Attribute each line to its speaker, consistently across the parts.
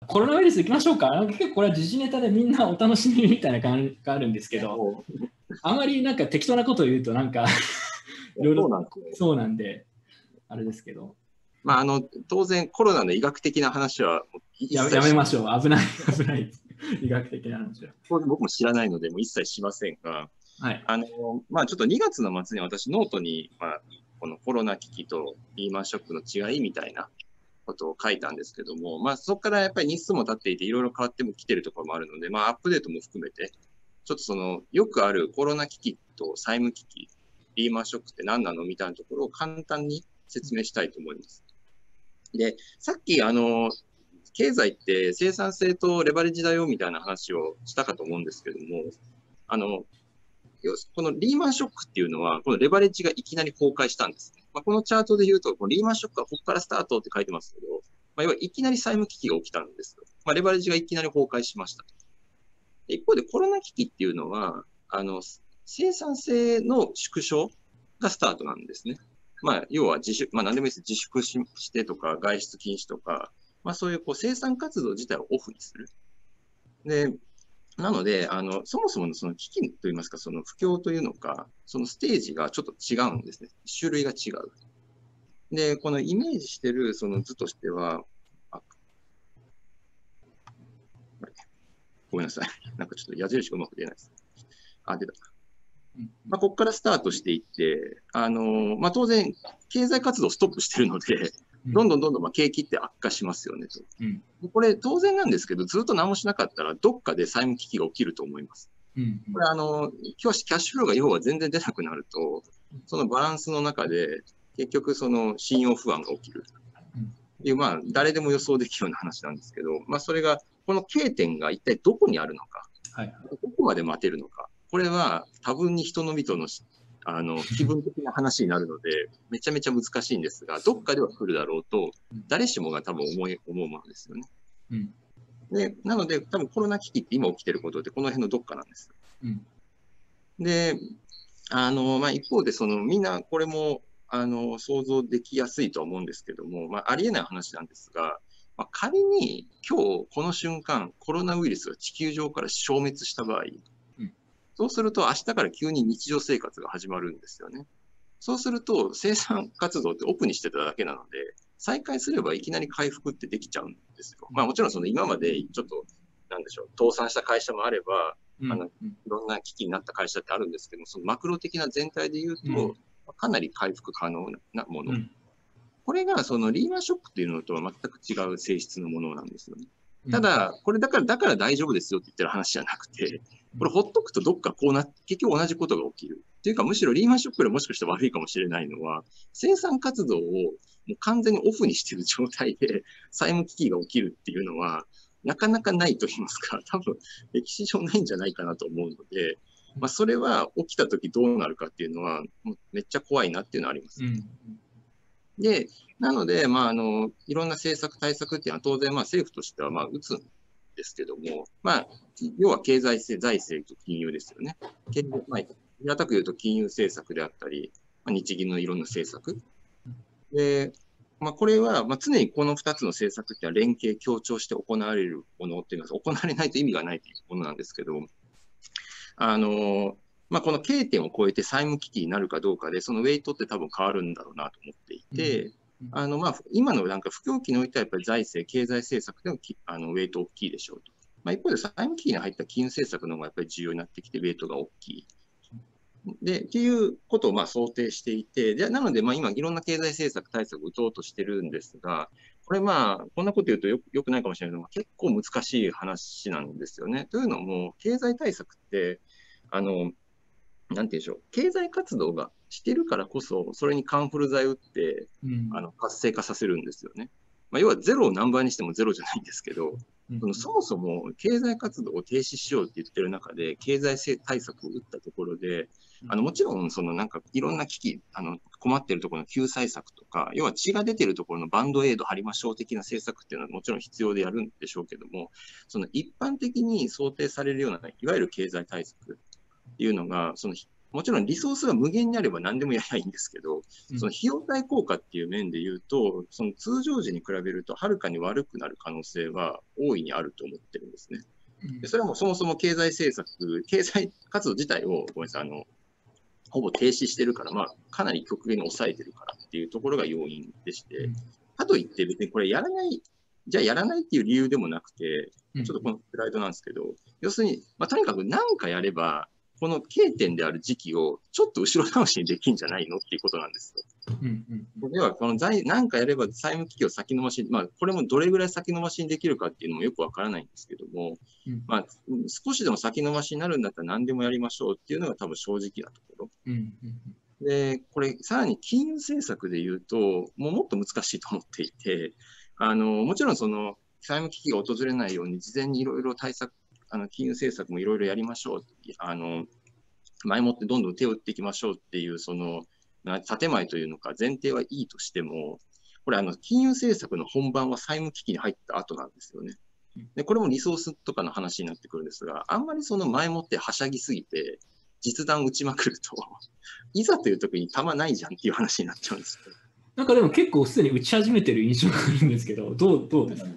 Speaker 1: コロナウイルス行きましょうか。結構これは時事ネタでみんなお楽しみみたいな感じがあるんですけど、あまりなんか適当なことを言うとなんかいろいろ
Speaker 2: そうなんですよ。
Speaker 1: そうなんで、あれですけど。
Speaker 2: まあ、当然コロナの医学的な話は一切
Speaker 1: やめましょう。危ない、危ない。医学的な話は。
Speaker 2: 僕も知らないので、もう一切しませんが、
Speaker 1: はい。
Speaker 2: まあ、ちょっと2月の末に私ノートに、まあ、このコロナ危機とリーマンショックの違いみたいなことを書いたんですけども、まあ、そこからやっぱり日数も経っていて、いろいろ変わってもきてるところもあるので、まあ、アップデートも含めて、ちょっとよくあるコロナ危機と債務危機、リーマンショックって何なのみたいなところを簡単に説明したいと思います。で、さっき、経済って生産性とレバレッジだよみたいな話をしたかと思うんですけども、このリーマンショックっていうのは、このレバレッジがいきなり崩壊したんですね。まあ、このチャートで言うと、このリーマンショックはここからスタートって書いてますけど、まあ、要はいきなり債務危機が起きたんですよ。まあ、レバレッジがいきなり崩壊しました。一方でコロナ危機っていうのは、生産性の縮小がスタートなんですね。まあ、要はまあ何でもいいです。自粛してとか、外出禁止とか、まあそういう生産活動自体をオフにする。で、なので、そもそものその危機といいますか、その不況というのか、そのステージがちょっと違うんですね。種類が違う。で、このイメージしてるその図としては、ごめんなさい。なんかちょっと矢印がうまく出ないです。出た。まあ、ここからスタートしていって、まあ、当然、経済活動ストップしてるので、どんどんまあ景気って悪化しますよねと。これ、当然なんですけど、ずっと何もしなかったら、どっかで債務危機が起きると思います。これ、キャッシュフローが要は全然出なくなると、そのバランスの中で、結局、その信用不安が起きる。いう、まあ、誰でも予想できるような話なんですけど、まあ、それが、この経点が一体どこにあるのか、どこまで待てるのか、これは多分に人のみとの気分的な話になるので、めちゃめちゃ難しいんですが、どっかでは来るだろうと、誰しもが多分思うものですよね。で、なので、多分コロナ危機って今起きてることってこの辺のどっかなんです。で、まあ、一方で、みんなこれも、想像できやすいとは思うんですけども、まあ、ありえない話なんですが、まあ、仮に今日この瞬間、コロナウイルスが地球上から消滅した場合、そうすると明日から急に日常生活が始まるんですよね。そうすると生産活動ってオフにしてただけなので、再開すればいきなり回復ってできちゃうんですよ。まあもちろん今までちょっと、なんでしょう、倒産した会社もあれば、いろんな危機になった会社ってあるんですけど、そのマクロ的な全体で言うと、かなり回復可能なもの。これがそのリーマンショックっていうのとは全く違う性質のものなんですよね。ただ、これだから大丈夫ですよって言ってる話じゃなくて、これほっとくとどっか結局同じことが起きる。っていうか、むしろリーマンショックでもしかしたら悪いかもしれないのは、生産活動をもう完全にオフにしている状態で債務危機が起きるっていうのは、なかなかないと言いますか、多分歴史上ないんじゃないかなと思うので、まあ、それは起きたときどうなるかっていうのは、めっちゃ怖いなっていうのはあります。で、なので、まあ、いろんな政策、対策っていうのは当然、まあ、政府としては、まあ、打つんですけども、まあ、要は経済性、財政と金融ですよね。まあ、平たく言うと金融政策であったり、まあ、日銀のいろんな政策。で、まあ、これは、まあ、常にこの2つの政策っていうのは連携、協調して行われるものっていうのは、行われないと意味がないというものなんですけど、まあ、この K 点を超えて債務危機になるかどうかで、そのウェイトって多分変わるんだろうなと思っていて、まあ、今のなんか不況期においてはやっぱり財政、経済政策でもウェイト大きいでしょうと。まあ、一方で債務危機に入った金融政策の方がやっぱり重要になってきて、ウェイトが大きい。で、っていうことをまあ想定していて、なので、まあ今いろんな経済政策対策を打とうとしてるんですが、これまあ、こんなこと言うとよくないかもしれないけど、結構難しい話なんですよね。というのも、経済対策って、なんていうんでしょう、経済活動がしてるからこそ、それにカンフル剤を打って、活性化させるんですよね。まあ、要はゼロを何倍にしてもゼロじゃないんですけど、そもそも経済活動を停止しようって言ってる中で、経済対策を打ったところで、もちろん、なんかいろんな危機、困ってるところの救済策とか、要は血が出てるところのバンドエイド貼りましょう的な政策っていうのはもちろん必要でやるんでしょうけども、その一般的に想定されるような、いわゆる経済対策っていうのが、 もちろんリソースが無限にあれば何でもやりゃいいんですけど、その費用対効果っていう面で言うと、その通常時に比べるとはるかに悪くなる可能性は大いにあると思ってるんですね。でそれはもうそもそも経済政策、経済活動自体をごめんなさい、ほぼ停止してるから、まあ、かなり極限に抑えてるからっていうところが要因でして、かといって別にこれやらない、じゃあやらないっていう理由でもなくて、ちょっとこのスライドなんですけど、要するに、まあ、とにかく何かやれば、この K 点である時期をちょっと後ろ倒しにできるんじゃないのっていうことなんですよ。では、この何かやれば債務危機を先延ばし、まあ、これもどれぐらい先延ばしにできるかっていうのもよくわからないんですけども、まあ、少しでも先延ばしになるんだったら何でもやりましょうっていうのが多分正直なところ。で、これ、さらに金融政策で言うと、もっと難しいと思っていて、もちろんその債務危機が訪れないように、事前にいろいろ対策、金融政策もいろいろやりましょう。前もってどんどん手を打っていきましょうっていう、その、建前というのか、前提はいいとしても、これ、金融政策の本番は債務危機に入った後なんですよね。で、これもリソースとかの話になってくるんですが、あんまりその前もってはしゃぎすぎて、実弾打ちまくると、いざという時に弾ないじゃんっていう話になっちゃうんですよ。
Speaker 1: なんかでも結構すでに打ち始めてる印象があるんですけど、どうですか？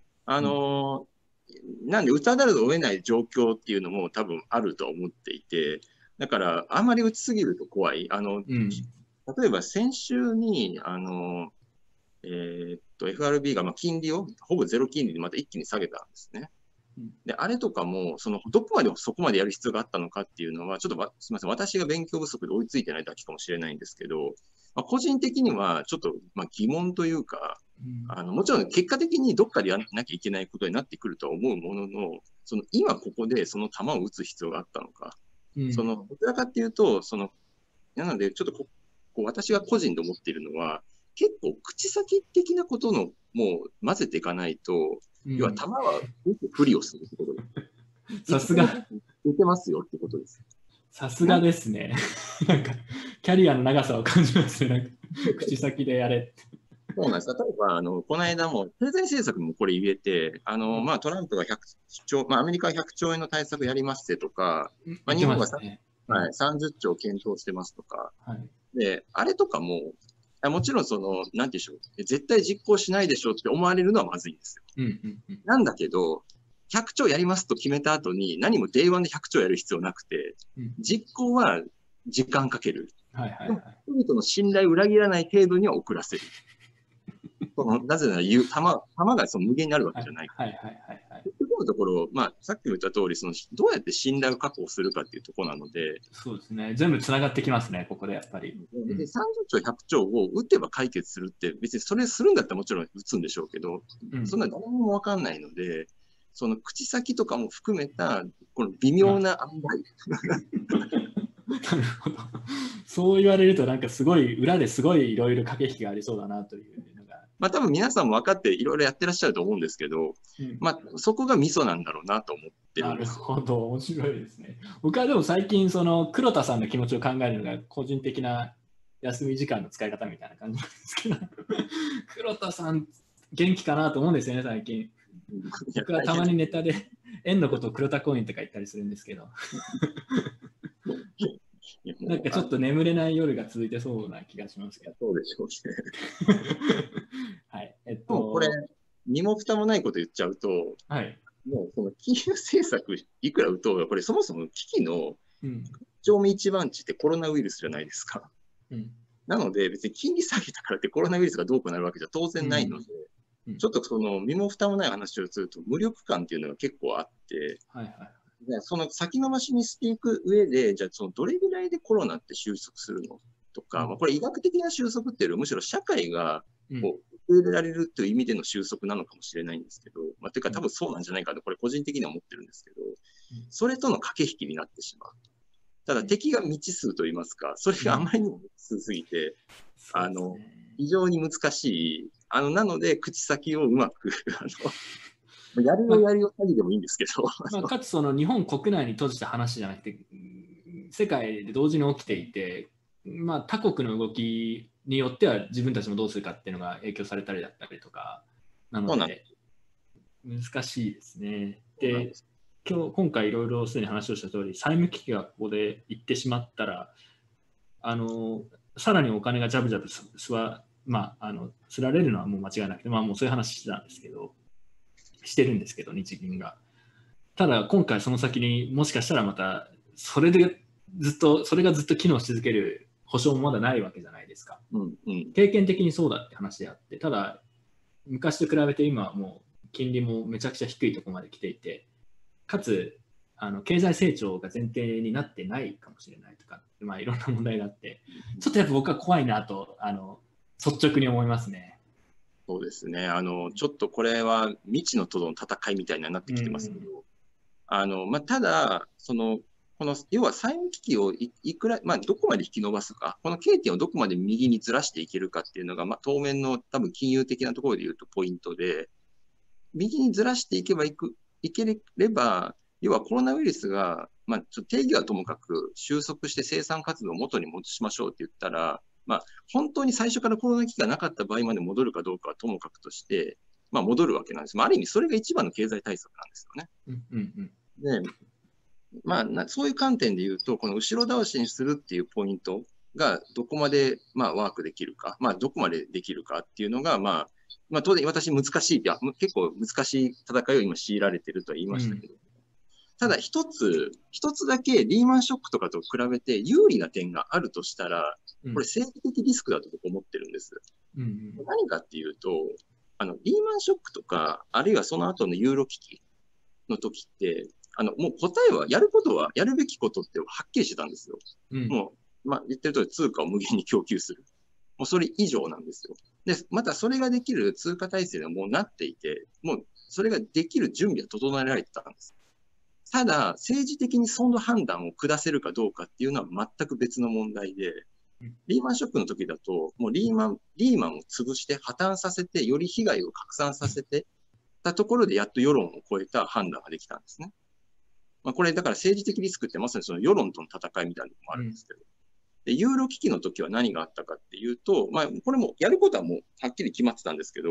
Speaker 2: なんで打たざるを得ない状況っていうのも多分あると思っていて、だからあんまり打ちすぎると怖い。例えば先週に、FRB が金利をほぼゼロ金利でまた一気に下げたんですね。で、あれとかも、どこまでそこまでやる必要があったのかっていうのは、ちょっとすみません、私が勉強不足で追いついてないだけかもしれないんですけど、個人的にはちょっと疑問というか、もちろん結果的にどっかでやらなきゃいけないことになってくるとは思うものの、今ここでその球を打つ必要があったのか、どちらかっていうと、なのでちょっと私が個人で思っているのは、結構口先的なことのもう混ぜていかないと、要は球は不利をするってことです。
Speaker 1: さすが。
Speaker 2: 打てますよってことです。
Speaker 1: さすがですね。なんか、キャリアの長さを感じますね。なんか口先でやれ。
Speaker 2: そうなんです。例えば、この間も、経済政策もこれ言えて、トランプが100兆、アメリカは100兆円の対策やりますってとか、日本が、30兆検討してますとか、で、あれとかも、もちろんなんていうんでしょう、絶対実行しないでしょうって思われるのはまずいんですよ。なんだけど、100兆やりますと決めた後に、何も Day1 で100兆やる必要なくて、実行は時間かける。人々の信頼を裏切らない程度には遅らせる。なぜなら弾が無限になるわけじゃない。のところ、さっきも言った通り、どうやって信頼を確保するかっていうところなので、
Speaker 1: そうですね、全部つながってきますね、ここでやっぱり。
Speaker 2: で30兆、100兆を打てば解決するって、別にそれするんだったらもちろん打つんでしょうけど、そんな誰も分かんないので、その口先とかも含めた、この微妙な塩梅。
Speaker 1: なるほど。そう言われると、なんかすごい、裏ですごいいろいろ駆け引きがありそうだなというのが。
Speaker 2: 多分皆さんも分かっていろいろやってらっしゃると思うんですけど、そこがミソなんだろうなと思ってるんです。
Speaker 1: なるほど、面白いですね。僕はでも最近、黒田さんの気持ちを考えるのが、個人的な休み時間の使い方みたいな感じなんですけど、黒田さん、元気かなと思うんですよね、最近。僕はたまにネタで、円のことを黒田コインとか言ったりするんですけど。なんかちょっと眠れない夜が続いてそうな気がしますけど。
Speaker 2: そうでしょうね。
Speaker 1: はい。
Speaker 2: これ、身も蓋もないこと言っちゃうと、もうその金融政策いくら打とうが、これそもそも危機の上目一番地ってコロナウイルスじゃないですか。なので、別に金利下げたからってコロナウイルスがどうこうなるわけじゃ当然ないので、ちょっと身も蓋もない話をすると、無力感っていうのが結構あって、その先延ばしにしていく上で、じゃあどれぐらいでコロナって収束するのとか、これ医学的な収束っていうよりむしろ社会が受け入れられるという意味での収束なのかもしれないんですけど、というか多分そうなんじゃないかと、これ個人的には思ってるんですけど、それとの駆け引きになってしまう。ただ敵が未知数といいますか、それがあまりにも未知数すぎて、非常に難しい。なので、口先をうまくやるよ詐欺でもいいんですけど。
Speaker 1: かつ日本国内に閉じた話じゃなくて、世界で同時に起きていて、他国の動きによっては自分たちもどうするかっていうのが影響されたりだったりとか、なので難しいですね。で、 今回いろいろすでに話をした通り、債務危機がここで行ってしまったら、さらにお金がジャブジャブすられるのはもう間違いなくて、もうそういう話してるんですけど、日銀が。ただ、今回その先にもしかしたらまた、それがずっと機能し続ける保証もまだないわけじゃないですか。経験的にそうだって話であって、ただ、昔と比べて今はもう金利もめちゃくちゃ低いところまで来ていて、かつ、経済成長が前提になってないかもしれないとか、いろんな問題があって、ちょっとやっぱ僕は怖いなと、率直に思いますね。
Speaker 2: そうですね。ちょっとこれは未知のとの戦いみたいになってきてますけど、ただ、要は債務危機をどこまで引き伸ばすか、このK点をどこまで右にずらしていけるかっていうのが、当面の多分金融的なところで言うとポイントで、右にずらしていければ、要はコロナウイルスが、ちょっと定義はともかく収束して生産活動を元に戻しましょうって言ったら、本当に最初からコロナ危機がなかった場合まで戻るかどうかはともかくとして、戻るわけなんです。ある意味それが一番の経済対策なんですよね。で、そういう観点で言うと、この後ろ倒しにするっていうポイントがどこまでワークできるか、どこまでできるかっていうのが、当然私難しい、結構難しい戦いを今強いられているとは言いましたけど、ただ一つだけリーマンショックとかと比べて有利な点があるとしたら、これ政治的リスクだと僕思ってるんです。何かっていうと、リーマンショックとか、あるいはその後のユーロ危機の時って、もう答えは、やるべきことってはっきりしてたんですよ。もう、言ってる通り通貨を無限に供給する。もうそれ以上なんですよ。で、またそれができる通貨体制がもうなっていて、もうそれができる準備は整えられてたんです。ただ、政治的にその判断を下せるかどうかっていうのは全く別の問題で、リーマンショックの時だと、もうリーマンを潰して破綻させて、より被害を拡散させてたところで、やっと世論を超えた判断ができたんですね。これ、だから政治的リスクってまさにその世論との戦いみたいなのもあるんですけど、でユーロ危機の時は何があったかっていうと、これもやることはもうはっきり決まってたんですけど、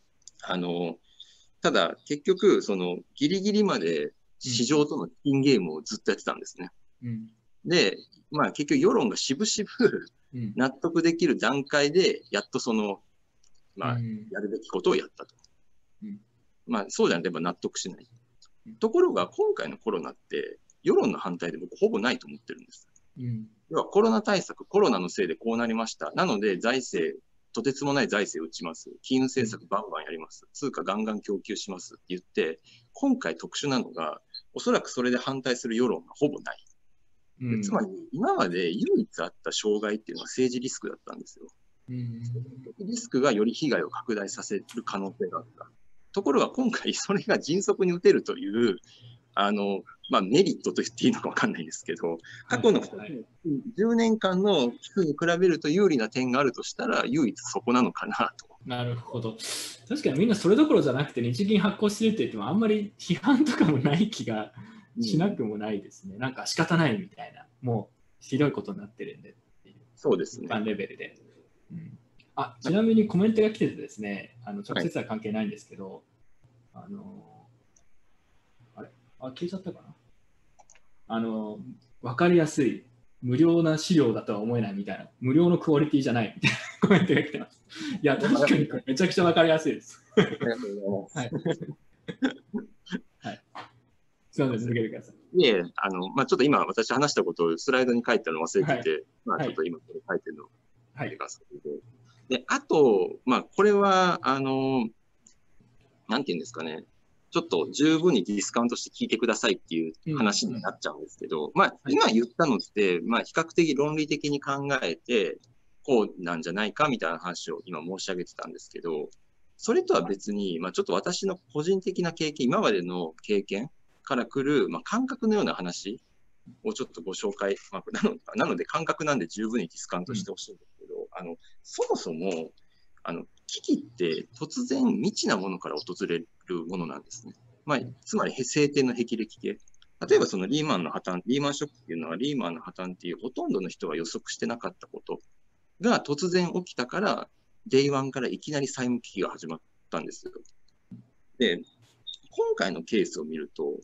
Speaker 2: ただ結局、ギリギリまで市場とのチキンゲームをずっとやってたんですね。で、結局世論がしぶしぶ納得できる段階で、やっとやるべきことをやったと。そうじゃなければ納得しない。ところが、今回のコロナって、世論の反対で僕ほぼないと思ってるんです。要はコロナ対策、コロナのせいでこうなりました。なので、とてつもない財政を打ちます。金融政策バンバンやります。通貨ガンガン供給しますって言って、今回特殊なのが、おそらくそれで反対する世論がほぼない。つまり、今まで唯一あった障害っていうのは政治リスクだったんですよ。リスクがより被害を拡大させる可能性があった。ところが今回、それが迅速に打てるという、メリットと言っていいのか分かんないですけど、過去の10年間の危機に比べると有利な点があるとしたら、唯一そこなのかなと。
Speaker 1: なるほど。確かにみんなそれどころじゃなくて、日銀発行してるって言っても、あんまり批判とかもない気がしなくもないですね。なんか仕方ないみたいな、もうひどいことになってるんでっていう。
Speaker 2: そうですね。
Speaker 1: 一般レベルで。ちなみにコメントが来ててですね、直接は関係ないんですけど、あれ消えちゃったかな。分かりやすい、無料な資料だとは思えないみたいな、無料のクオリティじゃないみたいなコメントが来てます。いや、確かにこれめちゃくちゃ分かりやすいです。はい。すみません、続けてください。
Speaker 2: いえ、ちょっと今私話したことをスライドに書いてるの忘れてて、ちょっと今これ書いてるのを書いてください。で、あと、これは、なんていうんですかね、ちょっと十分にディスカウントして聞いてくださいっていう話になっちゃうんですけど、今言ったのって、比較的論理的に考えて、こうなんじゃないかみたいな話を今申し上げてたんですけど、それとは別に、ちょっと私の個人的な経験、今までの経験から来る、感覚のような話をちょっとご紹介、なので感覚なんで十分にディスカウントしてほしいんですけど、そもそも、危機って突然未知なものから訪れるものなんですね。つまり晴天の霹靂系。例えばそのリーマンショックっていうのはリーマンの破綻っていうほとんどの人が予測してなかったことが突然起きたから、デイワンからいきなり債務危機が始まったんですよ。で、今回のケースを見ると、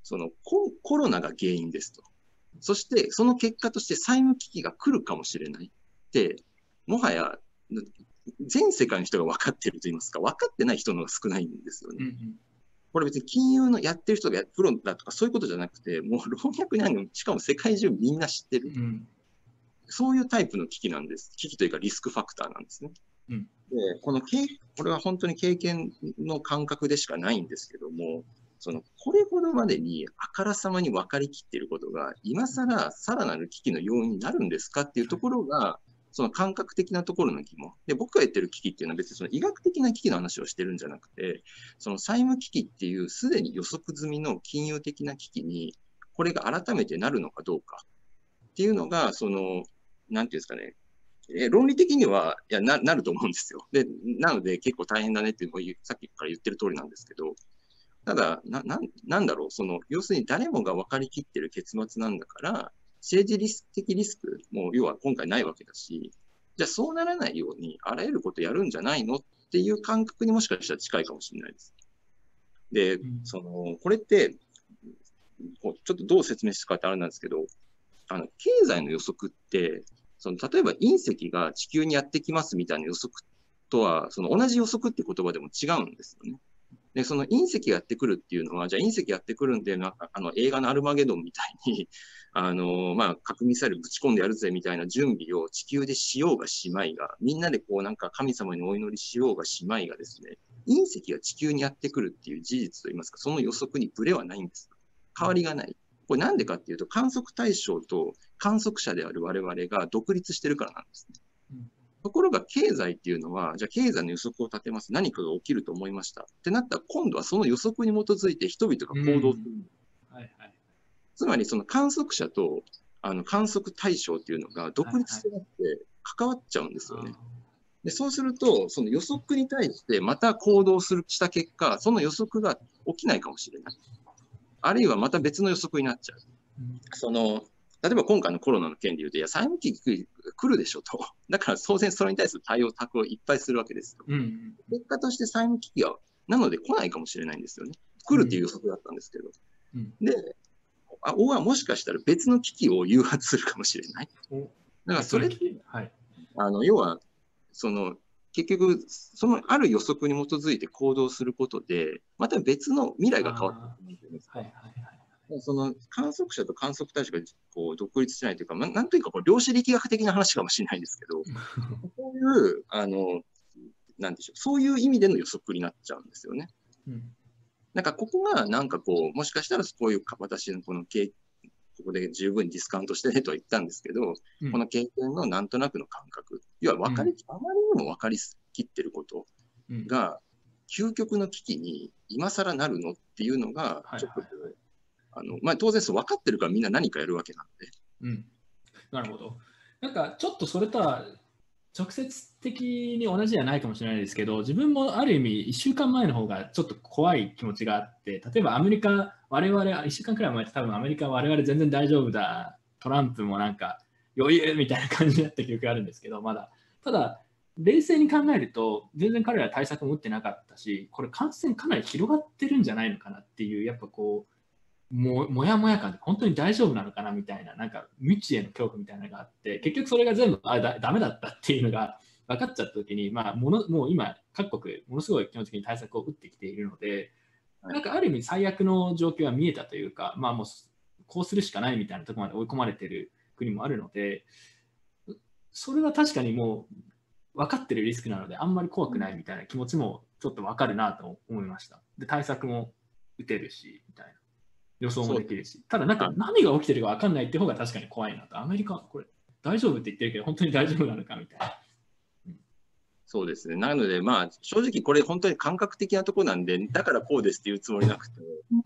Speaker 2: そのコロナが原因ですと。そして、その結果として債務危機が来るかもしれないって、もはや全世界の人が分かっていると言いますか、分かってない人の方が少ないんですよね。これ別に金融のやってる人がプロだとかそういうことじゃなくて、もう老若男女、しかも世界中みんな知ってる。そういうタイプの危機なんです。危機というかリスクファクターなんですね。で、これは本当に経験の感覚でしかないんですけども、これほどまでにあからさまに分かりきっていることが、今更さらなる危機の要因になるんですかっていうところが、その感覚的なところの疑問。で、僕が言ってる危機っていうのは別にその医学的な危機の話をしてるんじゃなくて、その債務危機っていうすでに予測済みの金融的な危機に、これが改めてなるのかどうかっていうのが、なんていうんですかね、論理的には、なると思うんですよ。で、なので結構大変だねっていうのをさっきから言ってる通りなんですけど、ただ、なんだろう、要するに誰もが分かりきってる結末なんだから、政治的リスクも要は今回ないわけだし、じゃあそうならないようにあらゆることやるんじゃないのっていう感覚にもしかしたら近いかもしれないです。で、これって、ちょっとどう説明するかってあれなんですけど、経済の予測って、例えば隕石が地球にやってきますみたいな予測とは、同じ予測って言葉でも違うんですよね。で、その隕石がやってくるっていうのは、じゃあ隕石やってくるんで、映画のアルマゲドンみたいに、核ミサイルぶち込んでやるぜみたいな準備を地球でしようがしまいが、みんなで神様にお祈りしようがしまいがですね、隕石が地球にやってくるっていう事実といいますか、その予測にブレはないんです。変わりがない。これなんでかっていうと、観測対象と観測者である我々が独立してるからなんですね。ところが経済っていうのは、じゃあ経済の予測を立てます。何かが起きると思いました。ってなったら、今度はその予測に基づいて人々が行動する。つまり、その観測者と観測対象っていうのが独立してなくて関わっちゃうんですよね。でそうすると、その予測に対してまた行動した結果、その予測が起きないかもしれない。あるいはまた別の予測になっちゃう。例えば今回のコロナの件で言うと、いや、債務危機来るでしょと。だから当然それに対する対応策をいっぱいするわけですよ。結果として債務危機は、なので来ないかもしれないんですよね。来るっていう予測だったんですけど。で、もしかしたら別の危機を誘発するかもしれない。だからそれって、要は、結局、ある予測に基づいて行動することで、また別の未来が変わってくるんですよね。観測者と観測対象が独立しないというか、なんというか量子力学的な話かもしれないんですけど、そういう、なんでしょう、そういう意味での予測になっちゃうんですよね。なんかここが、もしかしたらこういう私のここで十分にディスカウントしてねとは言ったんですけど、この経験のなんとなくの感覚、要はあまりにも分かりきってることが、究極の危機に今更なるのっていうのが、ちょっと、当然分かってるからみんな何かやるわけなんで。
Speaker 1: なるほど。なんかちょっとそれとは直接的に同じじゃないかもしれないですけど、自分もある意味1週間前の方がちょっと怖い気持ちがあって、例えばアメリカ、我々、1週間くらい前って多分アメリカは我々全然大丈夫だ、トランプもなんか余裕みたいな感じになった記憶があるんですけど、まだ。ただ、冷静に考えると、全然彼ら対策も打ってなかったし、これ感染かなり広がってるんじゃないのかなっていう、やっぱもやもや感で本当に大丈夫なのかなみたいな、なんか未知への恐怖みたいなのがあって、結局それが全部ダメだったっていうのが分かっちゃった時に、もう今、各国、ものすごい基本的に対策を打ってきているので、なんかある意味最悪の状況は見えたというか、もうこうするしかないみたいなところまで追い込まれている国もあるので、それは確かにもう分かってるリスクなので、あんまり怖くないみたいな気持ちもちょっと分かるなと思いました。で、対策も打てるし、みたいな。予想もできるし、ただなんか何が起きてるか分かんないって方が確かに怖いなと。アメリカ、これ大丈夫って言ってるけど、本当に大丈夫なのかみたいな。
Speaker 2: そうですね。なので、正直これ本当に感覚的なところなんで、だからこうですっていうつもりなくて、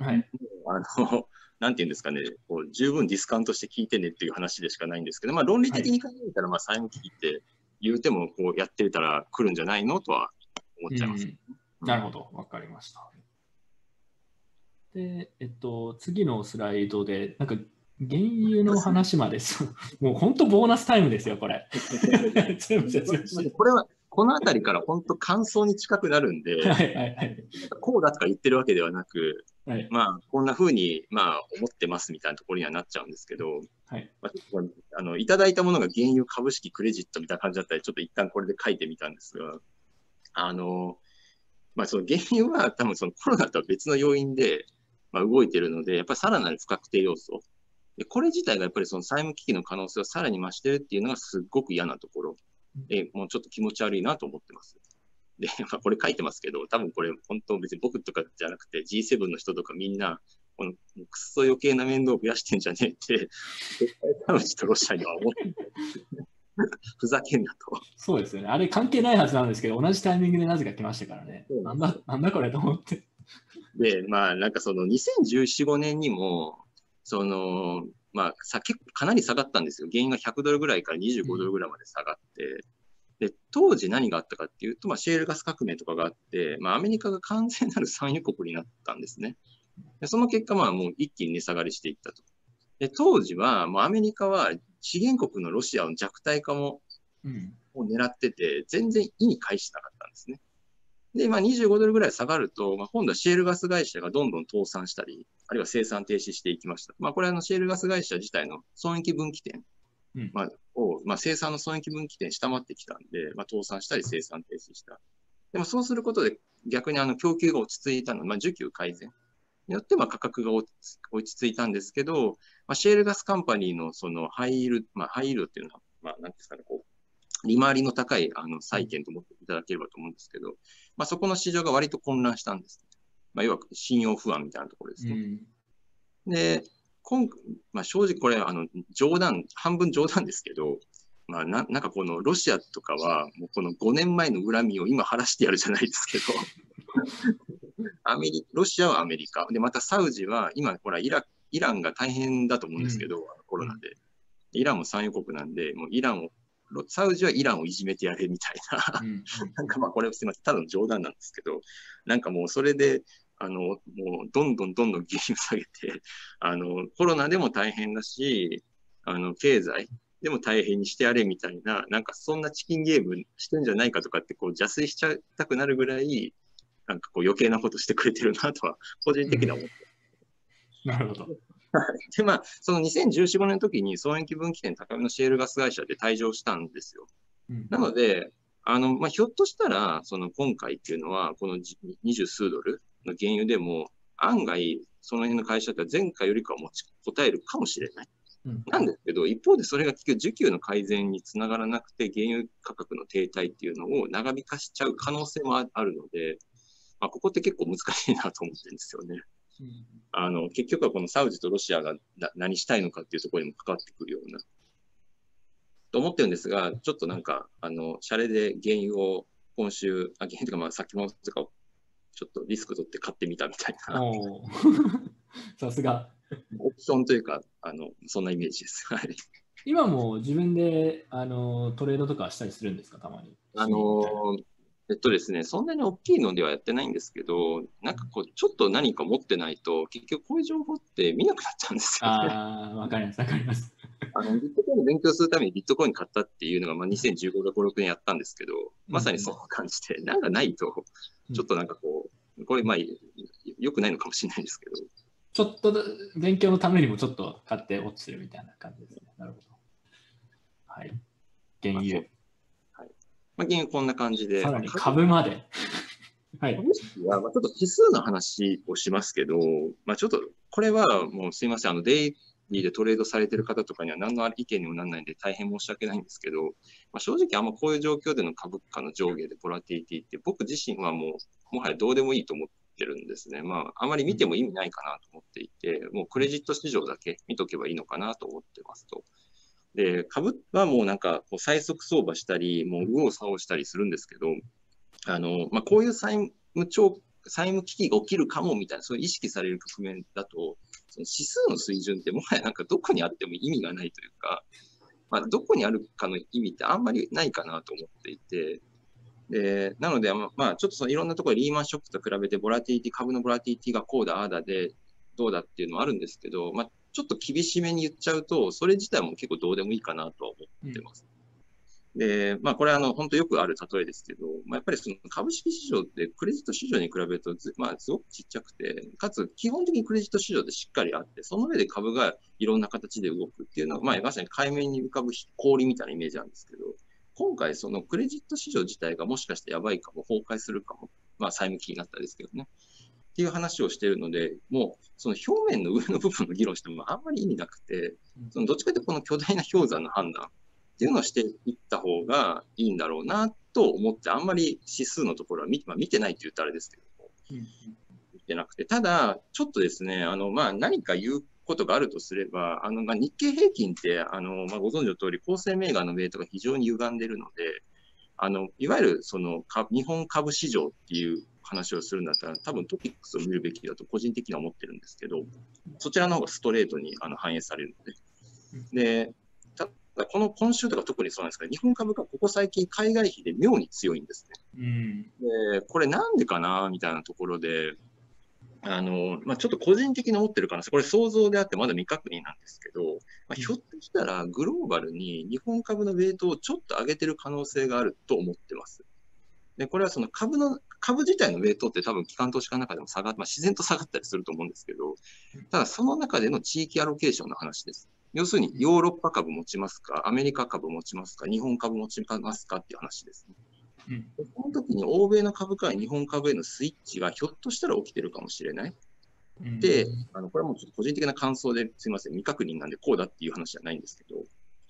Speaker 2: なんていうんですかね、十分ディスカウントして聞いてねっていう話でしかないんですけど、論理的に考えたら、債務危機って言うてもやってたら来るんじゃないのとは思っちゃいます。
Speaker 1: なるほど、分かりました。で、次のスライドで、なんか原油の話まで、もう本当ボーナスタイムですよ、これ。全部説明して。
Speaker 2: これは、このあたりから本当感想に近くなるんで、こうだとか言ってるわけではなく、
Speaker 1: はい。
Speaker 2: まあ、こんな風に、まあ、思ってますみたいなところにはなっちゃうんですけど、
Speaker 1: はい。
Speaker 2: まあ、いただいたものが原油株式クレジットみたいな感じだったり、ちょっと一旦これで書いてみたんですが、あの、まあ、その原油は多分そのコロナとは別の要因で、まあ、動いてるので、やっぱりさらなる不確定要素。で、これ自体がやっぱりその債務危機の可能性をさらに増してるっていうのがすっごく嫌なところ。もうちょっと気持ち悪いなと思ってます。で、まあ、これ書いてますけど、多分これ本当別に僕とかじゃなくて G7 の人とかみんな、このくっそ余計な面倒を増やしてんじゃねえって、絶対サウジとロシアには思ってる。ふざけんなと。
Speaker 1: そうですよね。あれ関係ないはずなんですけど、同じタイミングでなぜか来ましたからね。なんだこれと思って。
Speaker 2: で、まあなんかその2014、5年にも、その、まあ結構かなり下がったんですよ。原因が100ドルぐらいから25ドルぐらいまで下がって、で、当時何があったかっていうと、まあ、シェールガス革命とかがあって、まあ、アメリカが完全なる産油国になったんですね。でその結果、まあ、もう一気に値下がりしていったと。で、当時は、もうアメリカは資源国のロシアの弱体化も、を狙ってて、全然意に介してなかったんですね。で、まあ、25ドルぐらい下がると、まあ、今度はシェールガス会社がどんどん倒産したり、あるいは生産停止していきました。まあ、これはシェールガス会社自体の損益分岐点まあ、生産の損益分岐点下回ってきたんで、まあ、倒産したり生産停止した。でもそうすることで逆に供給が落ち着いたの、まあ、需給改善によって価格が落ち着いたんですけど、まあ、シェールガスカンパニーのそのハイイールドっていうのは、まあ、なんですかね、こう、利回りの高い債券と思っていただければと思うんですけど、まあ、そこの市場が割と混乱したんです。まあ、要は信用不安みたいなところですね。で、まあ、正直これ、半分冗談ですけど、まあ、なんかこのロシアとかは、もうこの5年前の恨みを今晴らしてやるじゃないですけど、ロシアはアメリカ、で、またサウジは、今、ほら、イランが大変だと思うんですけど、コロナで。イランも産油国なんで、もうサウジはイランをいじめてやれみたいな、なんかまあこれすみません、ただの冗談なんですけど、なんかもうそれで、もうどんどん原油下げて、コロナでも大変だし、経済でも大変にしてやれみたいな、なんかそんなチキンゲームしてんじゃないかとかってこう邪推しちゃいたくなるぐらい、なんかこう余計なことしてくれてるなとは、個人的には思って。
Speaker 1: なるほど。
Speaker 2: で、まあ、その2014、5年の時に損益分岐点高めのシェールガス会社で退場したんですよ。なので、まあ、ひょっとしたら、その今回っていうのは、この20数ドルの原油でも、案外、その辺の会社って前回よりかは持ちこたえるかもしれない。なんですけど、一方でそれが結局需給の改善につながらなくて、原油価格の停滞っていうのを長引かしちゃう可能性もあるので、まあ、ここって結構難しいなと思ってるんですよね。結局はこのサウジとロシアが何したいのかっていうところにも関わってくるような、と思ってるんですが、ちょっとなんか、シャレで原油を今週、原油とかまあ先物とかをちょっとリスク取って買ってみたみたいな。
Speaker 1: さすが。
Speaker 2: オプションというか、そんなイメージです。はい。
Speaker 1: 今も自分でトレードとかしたりするんですか、たまに。
Speaker 2: ですね、そんなに大きいのではやってないんですけど、なんかこう、ちょっと何か持ってないと、結局こういう情報って見なくなっちゃうんですよね。
Speaker 1: わかります、わかります。
Speaker 2: ビットコインの勉強するためにビットコイン買ったっていうのが、まあ、2015年、5、6年やったんですけど、まさにそんな感じで、なんかないと、ちょっとなんかこう、これ、まあ、良くないのかもしれないんですけど。
Speaker 1: ちょっと勉強のためにもちょっと買って落ちてるみたいな感じですね。なるほど。はい。原油。
Speaker 2: はい。まあ、原油こんな感じで。
Speaker 1: さらに株まで。
Speaker 2: はい。株式は、まあ、ちょっと指数の話をしますけど、まあ、ちょっと、これはもうすいません、デイリーでトレードされている方とかには何の意見にもならないんで大変申し訳ないんですけど、まあ、正直あんまこういう状況での株価の上下でボラティリティって僕自身はもはやどうでもいいと思ってるんですね。まあ、あまり見ても意味ないかなと思っていて、もうクレジット市場だけ見とけばいいのかなと思ってますと。で、株はもうなんかこう最速相場したり、もう右往左往したりするんですけど、まあ、こういう債務危機が起きるかもみたいな、そういう意識される局面だと、その指数の水準ってもはやなんかどこにあっても意味がないというか、まあ、どこにあるかの意味ってあんまりないかなと思っていて、でなので、まあ、ちょっとそのいろんなところでリーマンショックと比べて株のボラティリティがこうだ、ああだで、どうだっていうのはあるんですけど、まあ、ちょっと厳しめに言っちゃうと、それ自体も結構どうでもいいかなとは思ってます。 で、まあ、これは本当よくある例えですけど、まあ、やっぱりその株式市場ってクレジット市場に比べるとまあ、すごくちっちゃくて、かつ基本的にクレジット市場でしっかりあって、その上で株がいろんな形で動くっていうのは、まあ、まさに海面に浮かぶ氷みたいなイメージなんですけど、今回そのクレジット市場自体がもしかしてやばいかも、崩壊するかも、まあ、債務危機になったらですけどね。っていう話をしているので、もうその表面の上の部分の議論してもあんまり意味なくて、そのどっちかというとこの巨大な氷山の判断っていうのをしていった方がいいんだろうなと思って、あんまり指数のところは見てないって言ったらあれですけども、見てなくて、ただ、ちょっとですね、まあ、何か言うことがあるとすれば、まあ、日経平均って、まあ、ご存知の通り、構成銘柄のウェイトが非常に歪んでいるので、いわゆるその日本株市場っていう話をするんだったら、多分トピックスを見るべきだと個人的には思ってるんですけど、そちらの方がストレートに反映されるので。で、ただ今週とか特にそうなんですが、日本株がここ最近海外比で妙に強いんですね。で、これなんでかなみたいなところで、まあ、ちょっと個人的に思ってる可能性、これ想像であってまだ未確認なんですけど、まあ、ひょっとしたらグローバルに日本株のウェイトをちょっと上げてる可能性があると思ってます。で、これはその株自体のウェイトって多分機関投資家の中でもまあ、自然と下がったりすると思うんですけど、ただその中での地域アロケーションの話です。要するにヨーロッパ株持ちますか、アメリカ株持ちますか、日本株持ちますかっていう話ですね。この時に欧米の株価や日本株へのスイッチがひょっとしたら起きてるかもしれない。で、これはもうちょっと個人的な感想ですいません、未確認なんでこうだっていう話じゃないんですけど、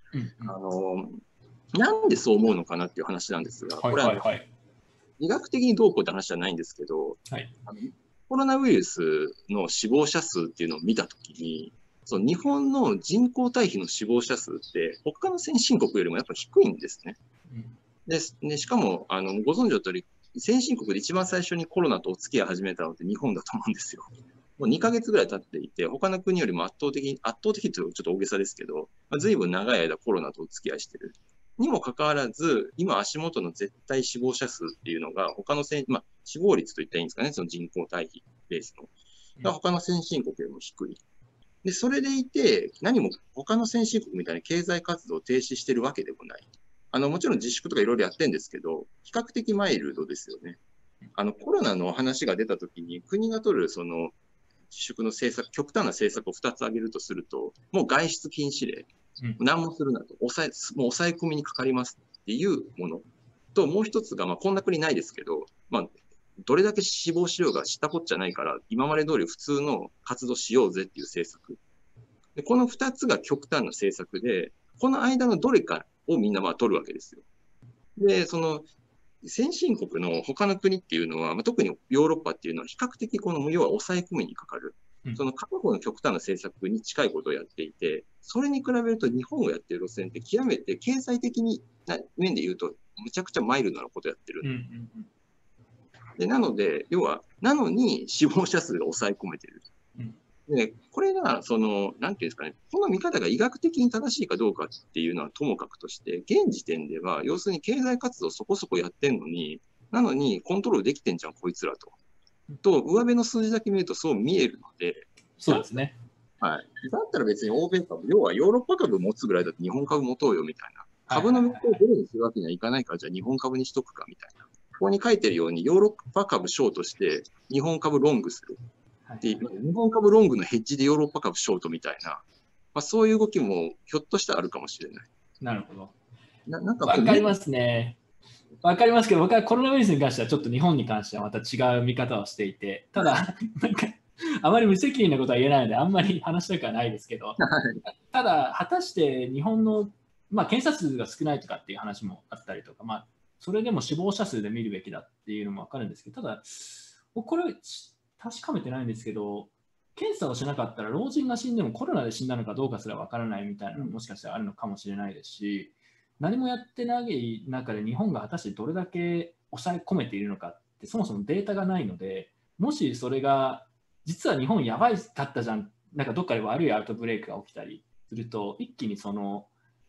Speaker 2: なんでそう思うのかなっていう話なんですが、これは医学的にどうこうって話じゃないんですけど、コロナウイルスの死亡者数っていうのを見たときに、その日本の人口対比の死亡者数って他の先進国よりもやっぱ低いんですね。でしかもご存知の通り、先進国で一番最初にコロナとお付き合い始めたのって日本だと思うんですよ。もう2ヶ月ぐらい経っていて、他の国よりも圧倒的というとちょっと大げさですけど、ずいぶん長い間コロナとお付き合いしている。にもかかわらず、今足元の絶対死亡者数っていうのが、他のまあ、死亡率といったらいいんですかね、その人口対比ベースの。が他の先進国よりも低い。で、それでいて、何も他の先進国みたいに経済活動を停止してるわけでもない。もちろん自粛とかいろいろやってるんですけど、比較的マイルドですよね。コロナの話が出たときに、国が取るその自粛の政策、極端な政策を2つ挙げるとすると、もう外出禁止令、何もするなと、もう抑え込みにかかりますっていうものと、もう一つが、まあ、こんな国ないですけど、まあ、どれだけ死亡しようが知ったこっちゃないから、今まで通り普通の活動しようぜっていう政策。でこの2つが極端な政策で、この間のどれかをみんなまあ取るわけですよ。で、その先進国の他の国っていうのは、まあ、特にヨーロッパっていうのは比較的この要は抑え込みにかかる。その片方の極端な政策に近いことをやっていて、それに比べると日本がやっている路線って極めて経済的に面で言うとむちゃくちゃマイルドなことをやってる。でなので、要は、なのに死亡者数が抑え込めている。でこれが、なんていうんですかね、この見方が医学的に正しいかどうかっていうのはともかくとして、現時点では、要するに経済活動そこそこやってんのに、なのにコントロールできてんじゃん、こいつらと。上辺の数字だけ見るとそう見えるので、
Speaker 1: そうですね。
Speaker 2: はい。だったら別に欧米株、要はヨーロッパ株持つぐらいだと日本株持とうよみたいな。株の目標をどれにするわけにはいかないから、じゃあ日本株にしとくかみたいな。ここに書いてるように、ヨーロッパ株ショートして、日本株ロングする。で日本株ロングのヘッジでヨーロッパ株ショートみたいな、まあ、そういう動きもひょっとしたらあるかもしれない。
Speaker 1: なるほど。
Speaker 2: なんか
Speaker 1: わかりますね。わかりますけど、僕はコロナウイルスに関してはちょっと日本に関してはまた違う見方をしていて、ただ、なんかあまり無責任なことは言えないので、あんまり話したくはないですけど、ただ、果たして日本の、まあ、検査数が少ないとかっていう話もあったりとか、まあ、それでも死亡者数で見るべきだっていうのもわかるんですけど、ただ、これ、確かめてないんですけど、検査をしなかったら老人が死んでもコロナで死んだのかどうかすらわからないみたいなのももしかしたらあるのかもしれないですし、何もやってない中で日本が果たしてどれだけ抑え込めているのかってそもそもデータがないので、もしそれが実は日本やばいかったじゃん、なんかどっかで悪いアウトブレイクが起きたりすると、一気にその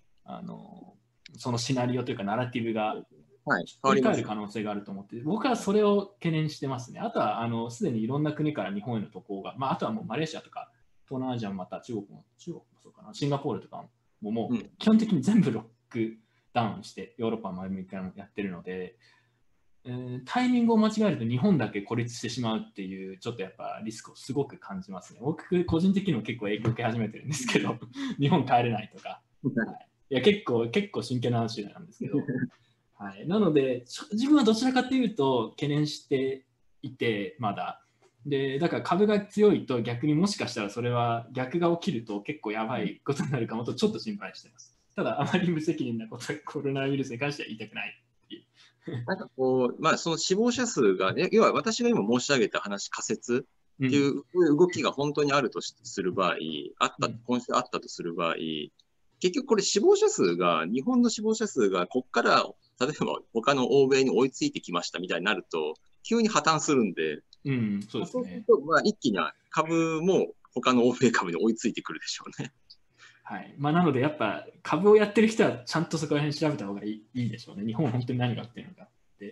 Speaker 1: シナリオというかナラティブが振り返る可能性があると思って、僕はそれを懸念してますね。あとはすでにいろんな国から日本への渡航が、まあ、あとはもうマレーシアとか東南アジアもまた中国もそうかな、シンガポールとかももう基本的に全部ロックダウンして、ヨーロッパもアメリカもやってるので、タイミングを間違えると日本だけ孤立してしまうっていう、ちょっとやっぱリスクをすごく感じますね。僕、個人的にも結構影響を受け始めてるんですけど、日本帰れないとか。はい、いや結構真剣な話なんですけど、はい、なので、自分はどちらかというと懸念していて、まだ。で、だから株が強いと逆にもしかしたらそれは逆が起きると結構やばいことになるかもとちょっと心配してます。ただ、あまり無責任なことはコロナウイルスに関しては言いたくないっていう。
Speaker 2: なんかこう、まあ、その死亡者数が、要は私が今申し上げた話、仮説っていう動きが本当にあるとする場合、今週あったとする場合、結局これ死亡者数が、日本の死亡者数がここから例えば他の欧米に追いついてきましたみたいになると、急に破綻するんで、
Speaker 1: そうですね。
Speaker 2: そうすると、まあ、一気に株も他の欧米株に追いついてくるでしょうね。
Speaker 1: はい。まあ、なので、やっぱ株をやってる人はちゃんとそこら辺調べた方がいいでしょうね。日本本当に何があってるのかって。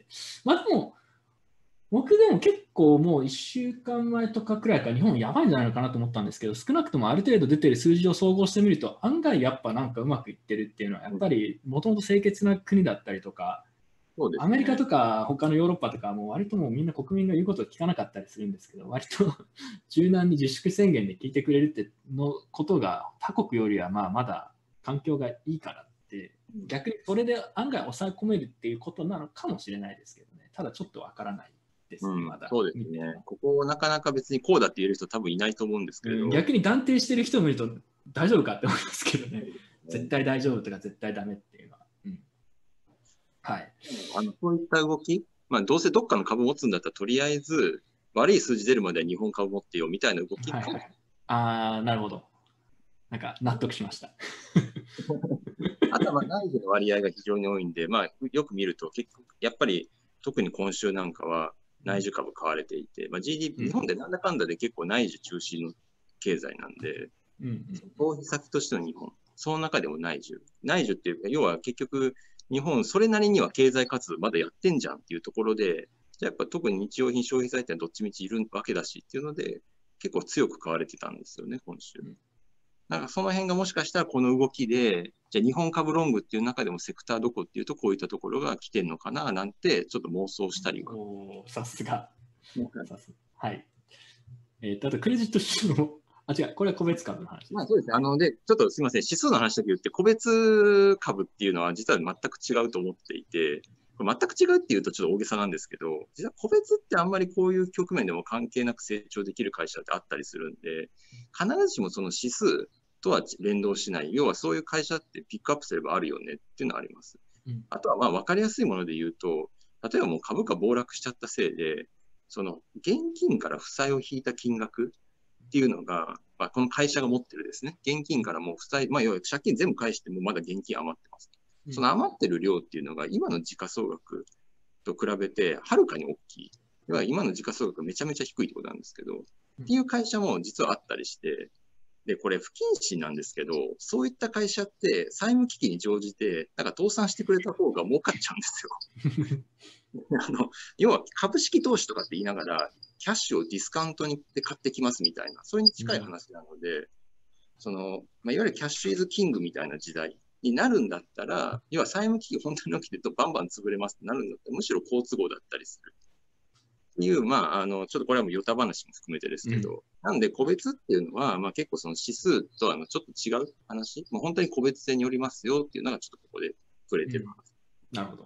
Speaker 1: まあでも、僕でも結構もう1週間前とかくらいから日本やばいんじゃないのかなと思ったんですけど、少なくともある程度出てる数字を総合してみると、案外やっぱなんかうまくいってるっていうのは、やっぱりもともと清潔な国だったりとか、
Speaker 2: そうですね、
Speaker 1: アメリカとか他のヨーロッパとかも割ともうみんな国民の言うことを聞かなかったりするんですけど、割と柔軟に自粛宣言で聞いてくれるってのことが他国よりはまあまだ環境がいいからって、逆にそれで案外抑え込めるっていうことなのかもしれないですけどね。ただちょっとわからないですね、まだ。
Speaker 2: そうですね。ここなかなか別にこうだって言える人多分いないと思うんですけど。
Speaker 1: 逆に断定してる人を見ると大丈夫かって思いますけどね。絶対大丈夫とか絶対ダメっていうのは。はい。
Speaker 2: そういった動き、まあ、どうせどっかの株持つんだったら、とりあえず悪い数字出るまでは日本株持ってよみたいな動きかも。
Speaker 1: ああ、なるほど。なんか納得しました。
Speaker 2: あとは内需の割合が非常に多いんで、まあ、よく見ると結構、やっぱり特に今週なんかは内需株買われていて、まあ、GDP、日本でなんだかんだで結構内需中心の経済なんで、逃避先としての日本、その中でも内需。内需っていうか、要は結局、日本、それなりには経済活動まだやってんじゃんっていうところで、じゃあやっぱ特に日用品、消費財ってどっちみちいるわけだしっていうので、結構強く買われてたんですよね、今週。なんかその辺がもしかしたらこの動きで、じゃあ日本株ロングっていう中でもセクターどこっていうと、こういったところが来てるのかななんて、ちょっと妄想したりは。
Speaker 1: さすが。はい。あとクレジット指数も、違う、これは個別株の話。
Speaker 2: まあそうですね。で、ちょっとすみません、指数の話だけ言って、個別株っていうのは実は全く違うと思っていて、これ全く違うっていうとちょっと大げさなんですけど、実は個別ってあんまりこういう局面でも関係なく成長できる会社ってあったりするんで、必ずしもその指数とは連動しない、要はそういう会社ってピックアップすればあるよねっていうのはあります。あとはまあ分かりやすいもので言うと、例えばもう株価暴落しちゃったせいで、その現金から負債を引いた金額っていうのが、まあ、この会社が持ってるですね、現金からもう負債、まあ、要は借金全部返してもまだ現金余ってます。その余ってる量っていうのが今の時価総額と比べてはるかに大きい。要は今の時価総額めちゃめちゃ低いってことなんですけど、っていう会社も実はあったりして、で、これ不謹慎なんですけど、そういった会社って債務危機に乗じて、なんか倒産してくれた方が儲かっちゃうんですよ。要は株式投資とかって言いながら、キャッシュをディスカウントにで買ってきますみたいな、それに近い話なので、まあ、いわゆるキャッシュイズキングみたいな時代になるんだったら、要は債務危機本当に起きてるとバンバン潰れますってなるんだったら、むしろ好都合だったりする。っていう、まあ、ちょっとこれはもうヨタ話も含めてですけど、なんで個別っていうのは、まあ結構その指数とはちょっと違う話、もう本当に個別性によりますよっていうのがちょっとここで触れてる話。
Speaker 1: なるほど。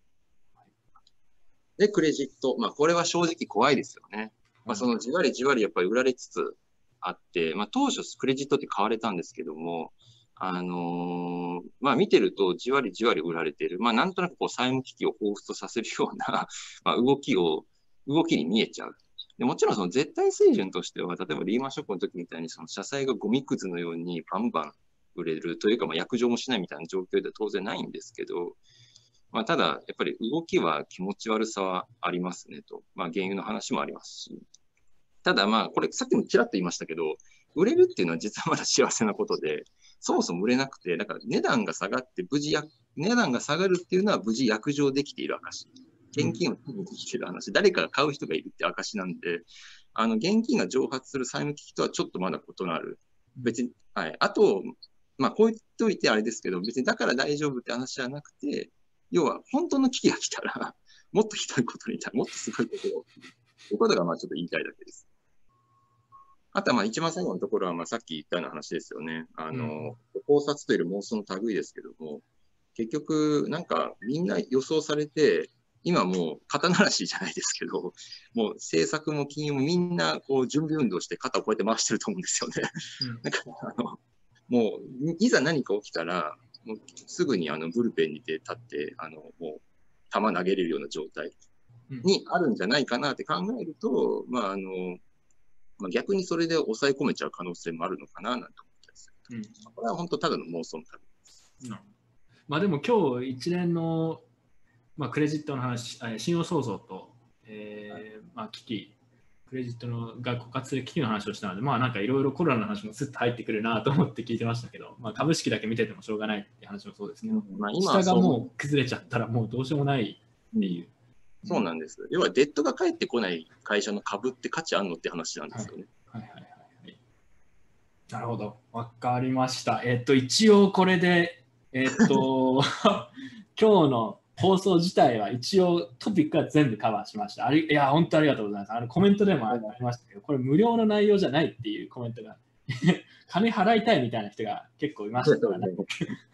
Speaker 2: で、クレジット。まあこれは正直怖いですよね。まあそのじわりじわりやっぱり売られつつあって、まあ当初クレジットって買われたんですけども、まあ見てるとじわりじわり売られている。まあなんとなくこう債務危機を彷彿とさせるようなまあ動きに見えちゃう。でもちろんその絶対水準としては、例えばリーマンショックの時みたいにその社債がゴミくずのようにバンバン売れるというか、まあ約定もしないみたいな状況では当然ないんですけど、まあただやっぱり動きは気持ち悪さはありますねと。まあ原油の話もありますし。ただまあこれさっきもちらっと言いましたけど、売れるっていうのは実はまだ幸せなことで、そもそも売れなくて、だから値段が下がって値段が下がるっていうのは無事約定できている証。現金を手にできている話、誰かが買う人がいるって証なんで、現金が蒸発する債務危機とはちょっとまだ異なる。別に、はい。あと、 まあ、こう言っといてあれですけど、別にだから大丈夫って話じゃなくて、要は本当の危機が来たら、もっとひどいことになる、もっとすごいことを、ということがまあちょっと言いたいだけです。あとはまあ一番最後のところはまあさっき言ったような話ですよね。考察という妄想の類ですけども、結局なんかみんな予想されて、今もう肩慣らしじゃないですけど、もう政策も金融もみんなこう準備運動して肩をこうやって回してると思うんですよね。だからもういざ何か起きたら、もうすぐにブルペンにて立ってもう球投げれるような状態にあるんじゃないかなって考えると、まあまあ、逆にそれで抑え込めちゃう可能性もあるのかななんて思ったりする。これは本当ただの妄想の旅です。
Speaker 1: まあでも今日一連の、まあ、クレジットの話、信用創造と、まあ、危機、クレジットのが枯渇する危機の話をしたので、まあなんかいろいろコロナの話もスッと入ってくるなと思って聞いてましたけど、まあ、株式だけ見ててもしょうがないって話もそうですけど、まあ、今下がもう崩れちゃったらもうどうしようもないっていう。
Speaker 2: そうなんです。要はデッドが返ってこない会社の株って価値あんのって話なんですよね。
Speaker 1: なるほど。わかりました。一応これで、今日の放送自体は一応トピックは全部カバーしました。いや、本当ありがとうございます。コメントでもありましたけど、これ無料の内容じゃないっていうコメントが、金払いたいみたいな人が結構いましたからね。